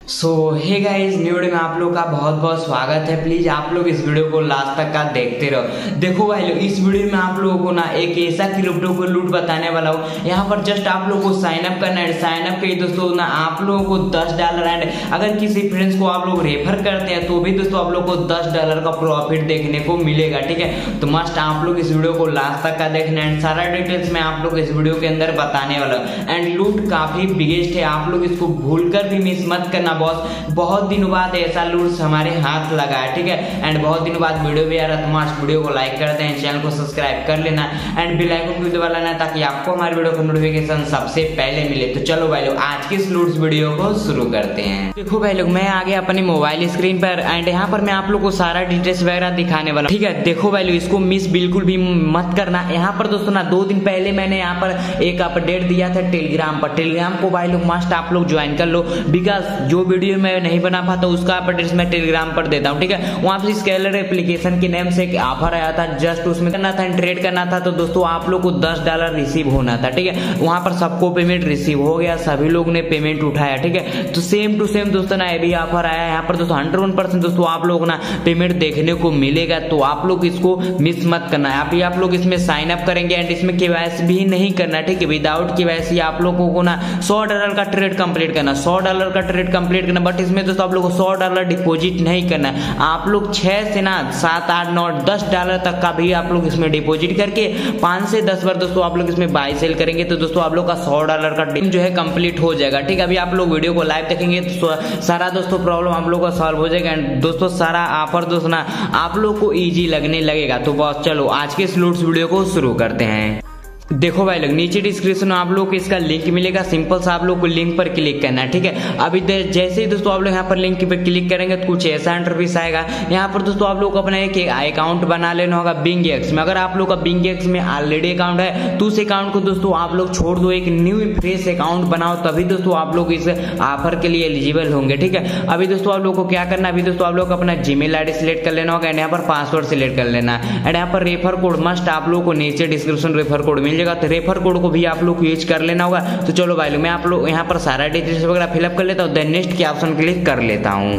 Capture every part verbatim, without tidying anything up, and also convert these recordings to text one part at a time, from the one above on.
सो hey guys, new video में आप लोग का बहुत बहुत स्वागत है। प्लीज आप लोग इस वीडियो को लास्ट तक का देखते रहो। देखो भाई लोग, इस वीडियो में आप लोगों को ना एक ऐसा क्रिप्टो को लूट बताने वाला हूँ। यहाँ पर जस्ट आप लोगों को साइन अप करना है। साइन अप करिए दोस्तों ना, आप लोगों को दस डॉलर एंड अगर किसी फ्रेंड्स को आप लोग रेफर करते हैं तो भी दोस्तों आप लोग को दस डॉलर का प्रॉफिट देखने को मिलेगा। ठीक है, तो मस्ट आप लोग इस वीडियो को लास्ट तक का देखना है। सारा डिटेल्स मैं आप लोग इस वीडियो के अंदर बताने वाला हूँ। एंड लूट काफी बिगेस्ट है, आप लोग इसको भूल कर भी मिस मत करना बॉस। बहुत दिनों बाद ऐसा लूट हमारे हाथ लगा है। ठीक है, एंड बहुत दिनों बाद वीडियो भी आ रहा है, तो मस्ट वीडियो को लाइक कर दें, चैनल को सब्सक्राइब कर लेना एंड बेल आइकन को दबा लेना ताकि आपको हमारे वीडियो का नोटिफिकेशन सबसे पहले मिले। तो चलो भाई लोग, आज की इस लूट वीडियो को शुरू करते हैं। देखो भाई लोग, मैं आ गया अपनी मोबाइल स्क्रीन पर एंड यहाँ पर मैं आप लोग को सारा डिटेल्स वगैरह दिखाने वाला। ठीक है, देखो भाई लोग, इसको मिस बिल्कुल भी मत करना। यहाँ पर दोस्तों ना दो दिन पहले मैंने यहाँ पर एक अपडेट दिया था टेलीग्राम पर। टेलीग्राम को भाई लोग मस्ट आप लोग ज्वाइन कर लो, बिकॉज जो वीडियो मैं नहीं बना पाता उसका अपडेट्स मैं टेलीग्राम पर देता हूँ। ठीक है, वहां पर स्केलर एप्लीकेशन के नेम से एक ऑफर आया था, जस्ट उसमें करना था, ट्रेड करना था। तो दोस्तों आप लोग को दस डॉलर रिसीव होना था। ठीक है, वहां पर सबको पेमेंट रिसीव हो गया, सभी लोग ने पेमेंट उठाया। ठीक है, तो सेम टू सेम दोस्तों ना ये भी ऑफर आया यहाँ पर दोस्तों हंड्रेड वन परसेंट दोस्तों आप लोग ना पेमेंट देखने को मिलेगा। तो आप लोग इसको मिस मत करना है। आप आप लोग इसमें साइन अप करेंगे एंड इसमें केवाईसी भी नहीं करना। ठीक है, विदाउट केवाईसी आप लोगों को ना सौ डॉलर का ट्रेड कंप्लीट करना, सौ डॉलर का ट्रेड कंप्लीट करना। बट इसमें दोस्तों आप लोग को सौ डॉलर डिपॉजिट नहीं करना है। आप लोग छह से ना सात आठ नौ दस डॉलर तक का भी आप लोग इसमें डिपॉजिट करके पांच से दस बार दोस्तों आप लोग इसमें बाय सेल करेंगे तो दोस्तों आप लोग का सौ डॉलर का डील जो है कंप्लीट हो जाएगा। ठीक है, अभी आप लोग वीडियो को लाइव देखेंगे तो सारा दोस्तों प्रॉब्लम आप लोग का सॉल्व हो जाएगा एंड दोस्तों सारा ऑफर दोस्तों ना आप लोग को इजी लगने लगेगा। तो बस चलो आज के इस लूट्स वीडियो को शुरू करते हैं। देखो भाई लोग, नीचे डिस्क्रिप्शन में आप लोग को इसका लिंक मिलेगा, सिंपल सा आप लोग को लिंक पर क्लिक करना है। ठीक है, अभी जैसे ही दोस्तों आप लोग यहाँ पर लिंक पर क्लिक करेंगे तो कुछ ऐसा इंटरफेस आएगा। यहाँ पर दोस्तों आप लोग को अपना एक अकाउंट बना लेना होगा बिंग एक्स में। अगर आप लोग का बिंग एक्स में ऑलरेडी अकाउंट है तो उस अकाउंट को दोस्तों आप लोग छोड़ दो, एक न्यू फ्रेश अकाउंट बनाओ, तभी दोस्तों आप लोग इस ऑफर के लिए एलिजिबल होंगे। ठीक है, अभी दोस्तों आप लोग को क्या करना है, अभी दोस्तों आप लोग को अपना जीमेल आईडी सिलेक्ट कर लेना होगा एंड यहाँ पर पासवर्ड सिलेक्ट कर लेना है एंड यहाँ पर रेफर कोड मस्ट आप लोग को नीचे डिस्क्रिप्शन रेफर कोड मिल जाएगा। तो रेफर कोड को भी आप लोग को यूज कर लेना होगा। तो चलो भाई लोग, मैं आप लोग यहाँ पर सारा डिटेल्स वगैरह फिलअप कर लेता हूँ, देन नेक्स्ट के ऑप्शन क्लिक कर लेता हूँ।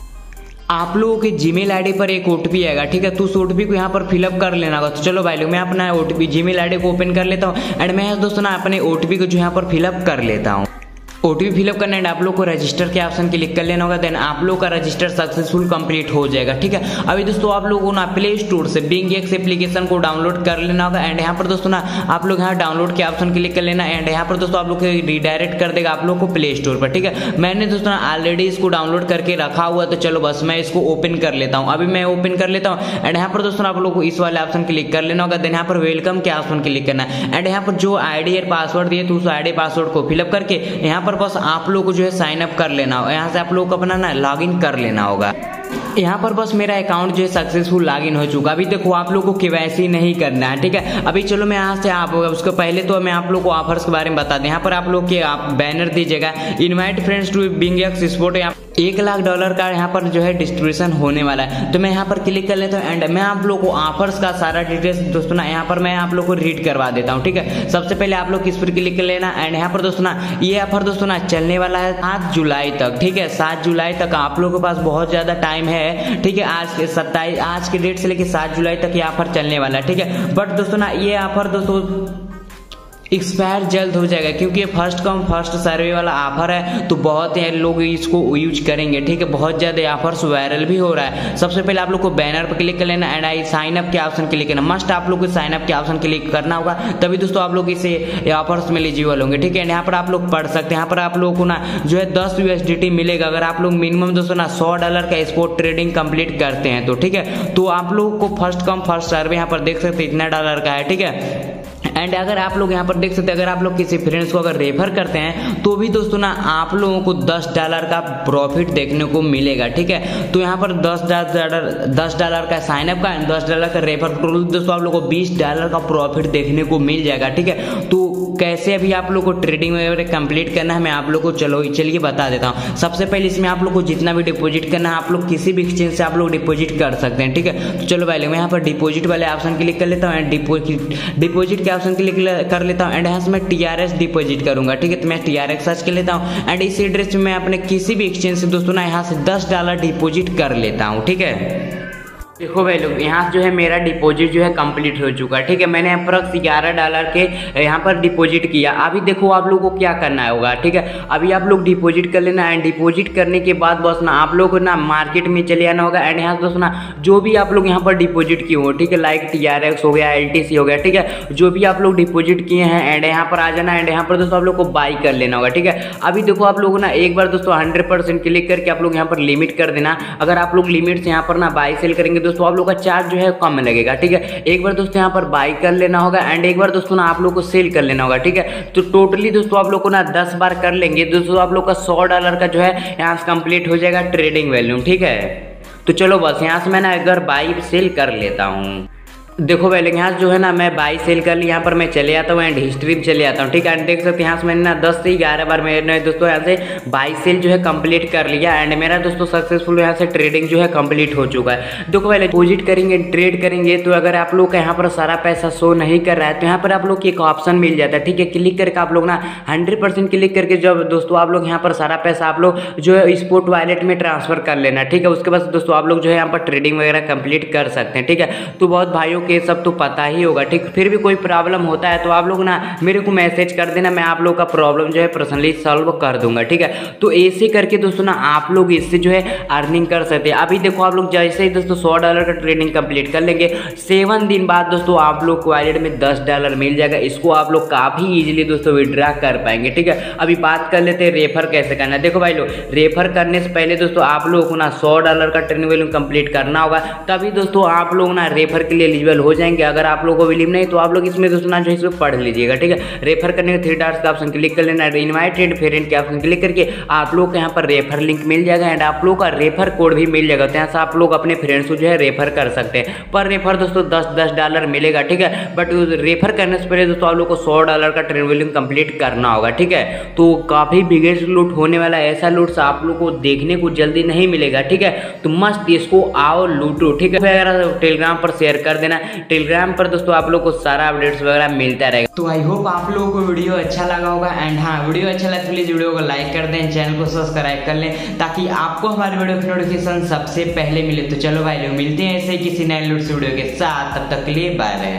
आप लोगों के जीमेल आईडी पर एक ओटीपी आएगा। ठीक है, तो उस ओटीपी को यहाँ पर फिलअप कर लेना होगा। तो चलो भाई लोग, मैं अपना ओटीपी जीमेल आईडी को ओपन कर लेता हूँ एंड मैं दोस्तों ना अपने ओटीपी को जो यहाँ पर फिलअप कर लेता हूँ। ओटीपी फिलअप करना एंड आप लोग को रजिस्टर के ऑप्शन क्लिक कर लेना होगा, देन आप लोग का रजिस्टर सक्सेसफुल कंप्लीट हो जाएगा। ठीक है, अभी दोस्तों आप लोगों को ना प्ले स्टोर से बिंग एक्स एप्लीकेशन को डाउनलोड कर लेना होगा एंड यहाँ पर दोस्तों ना आप लोग यहाँ डाउनलोड के ऑप्शन क्लिक कर लेना एंड यहाँ पर दोस्तों आप लोग को रिडायरेक्ट कर देगा आप लोग को प्ले स्टोर पर। ठीक है, मैंने दोस्तों ना ऑलरेडी इसको डाउनलोड करके रखा हुआ, तो चलो बस मैं इसको ओपन कर लेता हूँ। अभी मैं ओपन कर लेता हूँ एंड यहाँ पर दोस्तों आप लोग को इस वाले ऑप्शन क्लिक कर लेना होगा, देन यहाँ पर वेलकम के ऑप्शन क्लिक करना एंड यहाँ पर जो आईडी और पासवर्ड दिए तो उस आईडी पासवर्ड को फिलअप करके यहाँ पर बस आप लोग जो है साइन अप कर लेना होगा। यहाँ से आप लोग को अपना ना लॉग इन कर लेना होगा। यहाँ पर बस मेरा अकाउंट जो है सक्सेसफुल लॉगिन हो चुका। अभी देखो आप लोग को केवाईसी नहीं करना है। ठीक है, अभी चलो मैं यहाँ से आप उसको पहले तो मैं आप लोग को ऑफर्स के बारे में बता दें। यहाँ पर आप लोग के आप बैनर दीजिएगा, invite friends to BingX sport, एक लाख डॉलर का यहाँ पर जो है डिस्ट्रीब्यूशन होने वाला है। तो मैं यहाँ पर क्लिक कर लेता हूँ एंड मैं आप लोग को ऑफर्स का सारा डिटेल्स दोस्तों ना यहाँ पर मैं आप लोग को रीड करवा देता हूँ। ठीक है, सबसे पहले आप लोग किस पर क्लिक कर लेना एंड यहाँ पर दोस्तों ना ये ऑफर दोस्तों ना चलने वाला है सात जुलाई तक। ठीक है, सात जुलाई तक आप लोगों के पास बहुत ज्यादा टाइम है। ठीक है, आज के सत्ताईस आज के डेट से लेकर सात जुलाई तक ये ऑफर चलने वाला है। ठीक है, बट दोस्तों ना ये ऑफर दोस्तों एक्सपायर जल्द हो जाएगा क्योंकि ये फर्स्ट कम फर्स्ट सर्वे वाला ऑफर है, तो बहुत ही लोग इसको यूज करेंगे। ठीक है, बहुत ज्यादा ऑफर्स वायरल भी हो रहा है। सबसे पहले आप लोग को बैनर पर क्लिक कर लेना एंड आई साइन अप के ऑप्शन क्लिक करना, मस्ट आप लोग को साइन अप के ऑप्शन क्लिक करना होगा, तभी दोस्तों आप लोग इसे ऑफर्स में एलिजिबल होंगे। ठीक है, यहाँ पर आप लोग पढ़ सकते हैं, यहाँ पर आप लोगों को ना जो है दस यूएसडीटी मिलेगा अगर आप लोग मिनिमम दोस्तों ना सौ डॉलर का स्पॉट ट्रेडिंग कंप्लीट करते हैं तो। ठीक है, तो आप लोग को फर्स्ट कम फर्स्ट सर्वे यहाँ पर देख सकते हैं इतना डॉलर का है। ठीक है, एंड अगर आप लोग यहाँ पर देख सकते हैं, अगर आप लोग किसी फ्रेंड्स को अगर रेफर करते हैं तो भी दोस्तों ना आप लोगों को दस डॉलर का प्रॉफिट देखने को मिलेगा। ठीक है, तो यहाँ पर दस डॉलर दस डॉलर का साइन अप का दस डॉलर का रेफर दोस्तों आप लोग को बीस डॉलर का प्रॉफिट देखने को मिल जाएगा। ठीक है, तो कैसे अभी आप लोग को ट्रेडिंग वगैरह कंप्लीट करना है मैं आप लोग को चलो चलिए बता देता हूँ। सबसे पहले इसमें आप लोग को जितना भी डिपॉजिट करना है आप लोग किसी भी एक्सचेंज से आप लोग डिपॉजिट कर सकते हैं। ठीक है, तो चलो पहले मैं यहाँ पर डिपॉजिट वाले ऑप्शन क्लिक कर लेता हूँ एंड डिपॉजिट डिपॉजिट के ऑप्शन क्लिक कर लेता हूँ एंड यहाँ से मैं टी आर एस डिपॉजिट करूंगा। ठीक है, तो मैं टी आर एक्स सर्च कर लेता हूँ एंड इसी एड्रेस में मैं अपने किसी भी एक्सचेंज से दोस्तों ना यहाँ से दस डॉलर डिपॉजिट कर लेता हूँ। ठीक है, देखो भाई लोग यहाँ जो है मेरा डिपॉजिट जो है कंप्लीट हो चुका है। ठीक है, मैंने अप्रॉक्स ग्यारह डॉलर के यहाँ पर डिपॉजिट किया। अभी देखो आप लोगों को क्या करना होगा। ठीक है, अभी आप लोग डिपॉजिट कर लेना एंड डिपॉजिट करने के बाद बस ना आप लोग को ना मार्केट में चले आना होगा एंड यहाँ दोस्तों ना जो भी आप लोग यहाँ पर डिपॉजिट किए हो, ठीक है, लाइक टी आर एक्स हो गया, एल टी सी हो गया, ठीक है, जो भी आप लोग डिपॉजिट किए हैं एंड यहाँ पर आ जाना एंड यहाँ पर दोस्तों आप लोग को बाई कर लेना होगा। ठीक है, अभी देखो आप लोग ना एक बार दोस्तों हंड्रेड परसेंट क्लिक करके आप लोग यहाँ पर लिमिट कर देना। अगर आप लोग लिमिट से यहाँ पर ना बाई सेल करेंगे दोस्तों आप लोग का चार्ज जो है कम लगेगा। ठीक है, एक बार दोस्तों यहाँ पर बाई कर लेना होगा एंड एक बार दोस्तों ना आप लोग को सेल कर लेना होगा। ठीक है, तो टोटली दोस्तों आप लोग को ना दस बार कर लेंगे दोस्तों आप लोग का सौ डॉलर का जो है यहाँ से कंप्लीट हो जाएगा ट्रेडिंग वैल्यू। ठीक है, तो चलो बस यहाँ से मैं ना अगर बाई सेल कर लेता हूँ। देखो भाई यहाँ जो है ना मैं बाई सेल कर ली, यहाँ पर मैं चले आता हूँ एंड हिस्ट्री में चले आता हूँ। ठीक है, देख सकते हैं यहाँ से मैंने ना दस से ग्यारह बार मैंने दोस्तों यहाँ से बाई सेल जो है कंप्लीट कर लिया एंड मेरा दोस्तों सक्सेसफुल यहाँ से ट्रेडिंग जो है कंप्लीट हो चुका है। देखो भाई डिपॉजिट करेंगे ट्रेड करेंगे तो अगर आप लोग का यहाँ पर सारा पैसा शो नहीं कर रहा है तो यहाँ पर आप लोग को एक ऑप्शन मिल जाता है। ठीक है, क्लिक करके आप लोग ना हंड्रेड परसेंट क्लिक करके जब दोस्तों आप लोग यहाँ पर सारा पैसा आप लोग जो है स्पॉट वॉलेट में ट्रांसफर कर लेना। ठीक है, उसके बाद दोस्तों आप लोग जो है यहाँ पर ट्रेडिंग वगैरह कंप्लीट कर सकते हैं। ठीक है, तो बहुत भाइयों के सब तो पता ही होगा। ठीक, फिर भी कोई प्रॉब्लम होता है तो आप लोग ना मेरे को मैसेज कर देना, मैं आप लोग का प्रॉब्लम जो है पर्सनली सॉल्व कर दूंगा। ठीक है, तो ऐसे करके दोस्तों ना आप लोग इससे जो है अर्निंग कर सकते हैं। अभी देखो आप लोग जैसे ही दोस्तों सौ डॉलर का ट्रेडिंग कंप्लीट कर लेंगे, सेवन दिन बाद दोस्तों आप लोग को वॉलेट में दस डॉलर मिल जाएगा। इसको आप लोग काफी इजीली दोस्तों विड्रॉ कर पाएंगे। ठीक है, अभी बात कर लेते हैं रेफर कैसे करना है। देखो भाई लोग रेफर करने से पहले दोस्तों आप लोग को ना सौ डॉलर का ट्रेडिंग वैल्यू कंप्लीट करना होगा, तभी दोस्तों आप लोग ना रेफर के लिए एलिजिबल हो जाएंगे। अगर आप लोगों को बिलीव नहीं तो आप लोग इसमें दोस्तों ना जो है इसमें पढ़ लीजिएगा। ठीक है, रेफर करने के थ्री डॉट्स का ऑप्शन क्लिक कर लेना, इनवाइटेड फ्रेंड के ऑप्शन क्लिक करके आप लोग को यहाँ पर रेफर लिंक मिल जाएगा एंड आप लोग का रेफर कोड भी मिल जाएगा। तो यहाँ से आप लोग अपने फ्रेंड्स को जो है रेफर कर सकते हैं। पर रेफर दोस्तों दस दस डॉलर मिलेगा। ठीक है, बट रेफर करने से पहले दोस्तों आप लोग को सौ डॉलर का ट्रेड वैल्यू कंप्लीट करना होगा। ठीक है, तो काफी बिगेस्ट लूट होने वाला है, ऐसा लूट आप लोग को देखने को जल्दी नहीं मिलेगा। ठीक है, तो मस्त इसको आओ लूटो। ठीक है, अगर टेलीग्राम पर शेयर कर देना, टेलीग्राम पर दोस्तों आप लोग को सारा अपडेट्स वगैरह मिलता रहेगा। तो आई होप आप लोगों को वीडियो अच्छा लगा होगा एंड हाँ वीडियो अच्छा लगा तो प्लीज वीडियो को लाइक कर दें, चैनल को सब्सक्राइब कर लें ताकि आपको हमारे वीडियो की नोटिफिकेशन सबसे पहले मिले। तो चलो भाई लोग मिलते हैं ऐसे किसी नए लूट वीडियो के साथ, तब तक के लिए बाय बाय।